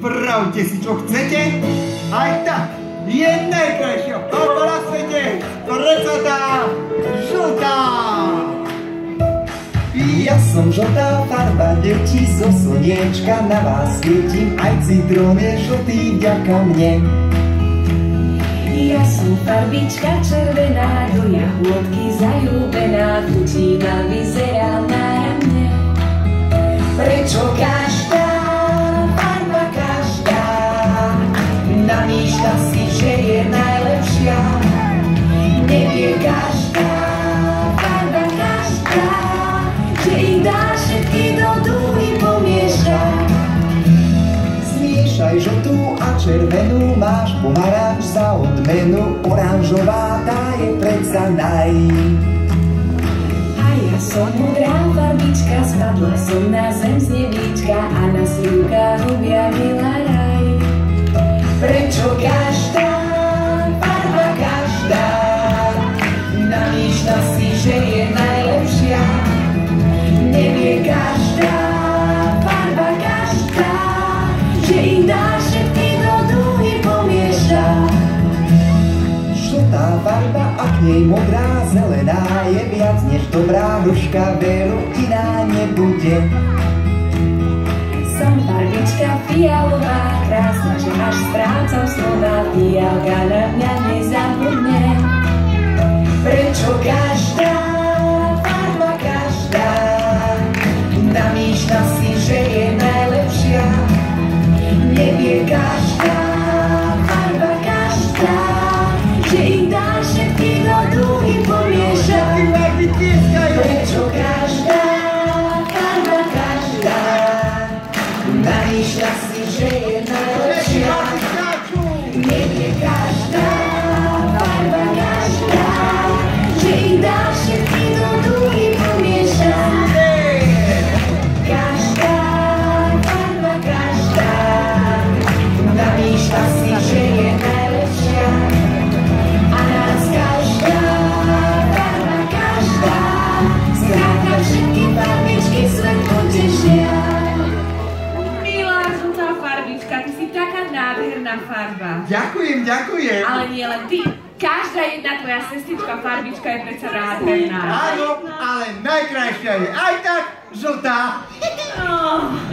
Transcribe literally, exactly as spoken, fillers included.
Spravte si, čo chcete. Aj tak je najkrajšia farba na svete. Predsa tá žltá. Ja som žltá farba, deti zo slniečka, na vás svietím, aj citrón je žltý vďaka mne. Ja som farbička červená, do jahôdky zaľúbená, tučína vyzerá na mne. Prečo každá farba, každá namýšľa si, že je najlepšia? Nevie každá farba, každá, že ich dá všetky do dúhy pomieša. Zmiešaj žltú a červenú, máš pomaranč za odmenu, oranžová tá je predsa naj. A ja som modrá farbička, spadla som na zem z nebíčka a na slivkách objavila raj. Prečo každá farba, každá namýšľa si, že je najlepšia? Nevie každá farba, každá, že ich dá všetky do dúhy pomieša. Žltá farba a k nej modrá, zelená je viac než dobrá, hruška veru iná nebude. Som farbička fialová, krásna, že až strácam slova, fialka na mňa nezabudne. Prečo každá farba, každá namýšľa si, že je najlepšia? Nevie každá farba, každá, že ich dá všetky do dúhy pomieša. Prečo každá farba, každá namýšľa si, že je najlepšia? Nevie každá farba, každá, že ich dá všetky do dúhy pomieša. Každá farba, každá namýšľa si, že je najlepšia. A nás každá farba, každá, skrátka všetky farbičky svet potešia. Milá žltá farbička, ty si taká nádherná farba. Ďakujem, ďakujem. Ale nie len ty, každá jedna tvoja sestrička farbička je predsa nádherná. Áno, ale najkrajšia je aj tak žltá. Oh.